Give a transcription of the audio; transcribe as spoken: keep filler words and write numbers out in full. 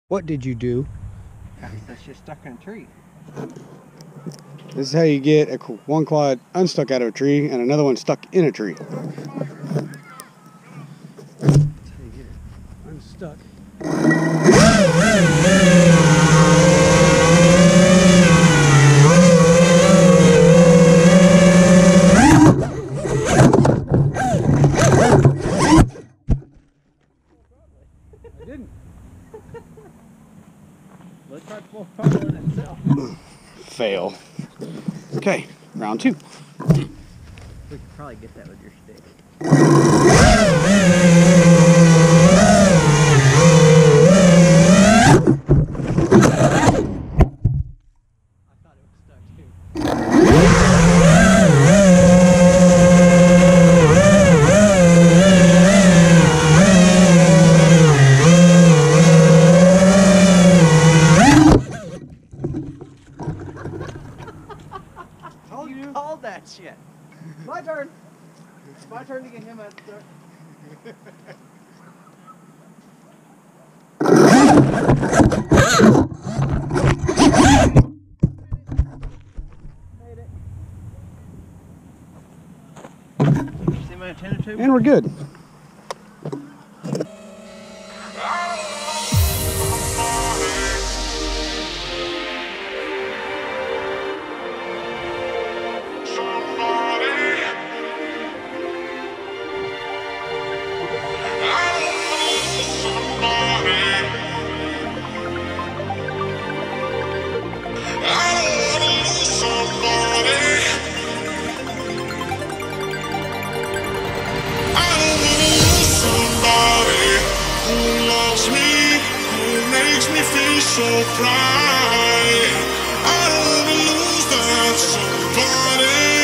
What did you do? That's just stuck in a tree. This is how you get a, one quad unstuck out of a tree and another one stuck in a tree. That's how you get it unstuck. I didn't. Let's try to pull power in itself. Fail. Okay, round two. We could probably get that with your stick. I thought it was stuck too. You called that shit. My turn. It's my turn to get him unstuck. Made it. See my antenna tube? And we're good. So bright, I don't wanna lose that somebody.